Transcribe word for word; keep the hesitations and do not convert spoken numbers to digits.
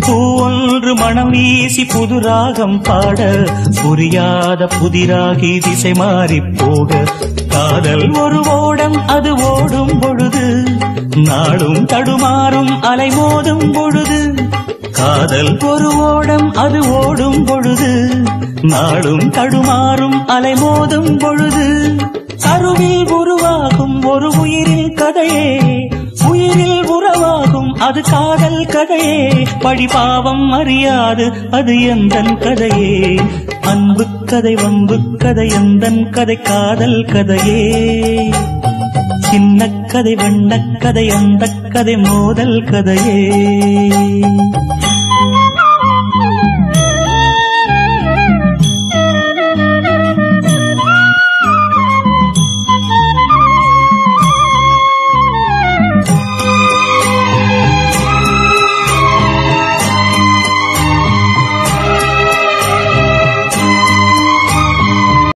பூவொன்று மனம் வீசி புது ராகம் பாட புரியாத புதிராகி திசை மாறி போக காதல் ஒரு ஓடம் அது ஓடும் பொழுது நாடும் தடுமாறும் அலை மோதும் பொழுது காதல் ஒரு ஓடம் அது ஓடும் பொழுது நாடும் தடுமாறும் அலை மோதும் பொழுது கருவில் உருவாகும் ஒரு உயிரில் கதையே உயிரில் உறவாகும் அது காதல் கதையே பழிபாவம் அறியாது அது எந்தன் கதையே அன்பு கதை வம்பு கதை எந்தன் கதை காதல் கதையே சின்ன கதை வண்ண கதை அந்த கதை மோதல் கதையே